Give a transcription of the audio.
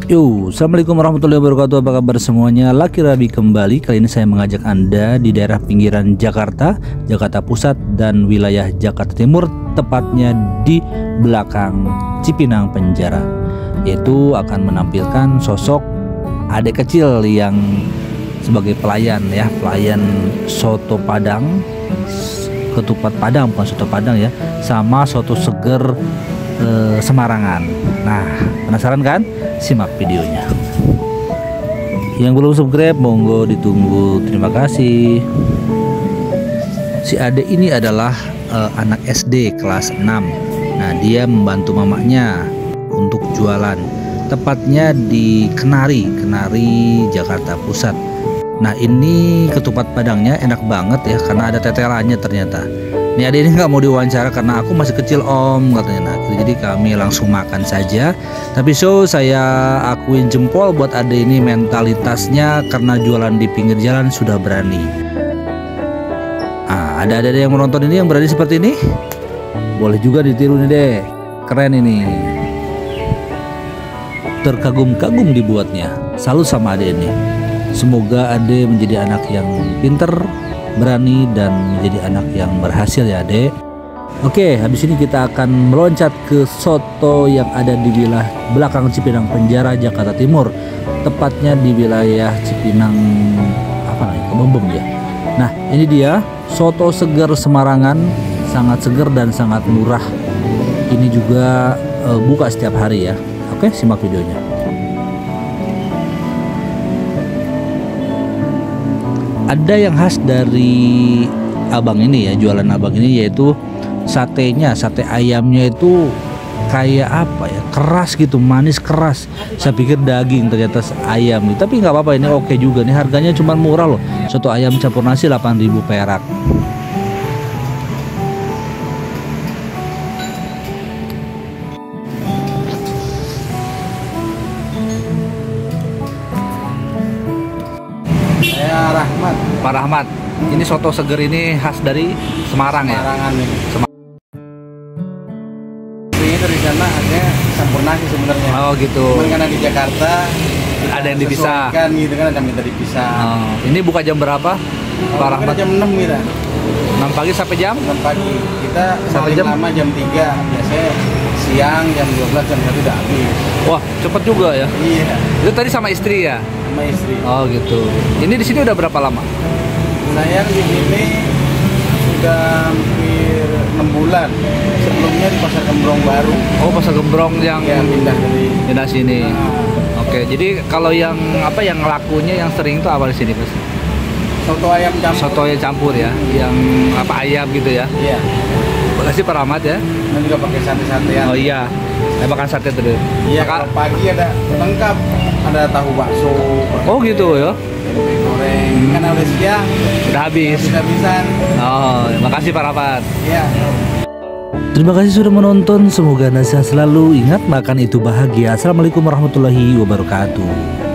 Yo, assalamualaikum warahmatullahi wabarakatuh. Apa kabar semuanya? Laki Rabi kembali. Kali ini saya mengajak Anda di daerah pinggiran Jakarta, Jakarta Pusat dan wilayah Jakarta Timur, tepatnya di belakang Cipinang Penjara. Yaitu akan menampilkan sosok adik kecil yang sebagai pelayan ya, pelayan soto Padang, ketupat Padang, bukan soto Padang ya, sama soto seger Semarangan. Nah, penasaran kan? Simak videonya. Yang belum subscribe monggo ditunggu, terima kasih. Si Ade ini adalah anak SD kelas 6. Nah, dia membantu mamanya untuk jualan, tepatnya di Kenari Jakarta Pusat. Nah, ini ketupat Padangnya enak banget ya, karena ada tetelannya ternyata. Ini Ade ini nggak mau diwawancara karena aku masih kecil om, katanya. Nah, jadi kami langsung makan saja. Tapi saya akuin jempol buat Ade ini, mentalitasnya karena jualan di pinggir jalan sudah berani. Ah, ada yang menonton ini yang berani seperti ini, boleh juga ditiru nih deh, keren ini. Terkagum-kagum dibuatnya, salut sama Ade ini. Semoga Ade menjadi anak yang pinter, berani, dan menjadi anak yang berhasil ya Dek. Oke, habis ini kita akan meloncat ke soto yang ada di wilayah belakang Cipinang Penjara Jakarta Timur, tepatnya di wilayah Cipinang Kebembem ya. Nah, ini dia soto seger Semarangan, sangat seger dan sangat murah. Ini juga buka setiap hari ya. Oke, simak videonya. Ada yang khas dari abang ini ya, jualan abang ini, yaitu satenya, sate ayamnya itu kayak apa ya, keras gitu, manis keras. Saya pikir daging, ternyata ayam. Tapi nggak apa-apa, ini oke juga nih, harganya cuma murah loh. Soto ayam campur nasi 8.000 perak. Rahmat. Pak Rahmat, ini soto seger ini khas dari Semarang ya? Semarangan ini. Ini dari sana ada campur nasi sebenarnya. Oh gitu. Cuman karena di Jakarta ada yang dipisah. Kan gitu kan, ada minta dipisah. Oh, ini buka jam berapa? Pak Rahmat? Jam 6 kita. 6 pagi sampai jam? 6 pagi. Kita sampai paling jam? lama jam 3. Biasanya siang jam 12 jam 1 udah habis. Wah, cepet juga ya? Iya. Itu tadi sama istri ya? Sama istri. Oh gitu. Ini di sini udah berapa lama? Saya di sini sudah hampir 6 bulan. Sebelumnya di Pasar Gembrong baru. Oh, Pasar Gembrong yang ya, pindah sini. Nah. Oke, jadi kalau yang apa yang lakunya yang sering itu apa di sini, Mas? Soto ayam campur. Soto ayam campur ya, yang apa ayam gitu ya? Iya. Makasih Pak Rahmat ya. Nanti juga pakai sate-satean. Oh iya, saya makan sate dulu. Iya, kalau pagi ada lengkap, ada tahu bakso. Oh gitu ya. Tempe goreng. Kan udah siang. Udah habis. Habis-habisan. Oh, makasih Pak Rahmat. Iya. Terima kasih sudah menonton. Semoga Anda sehat selalu. Ingat, makan itu bahagia. Assalamualaikum warahmatullahi wabarakatuh.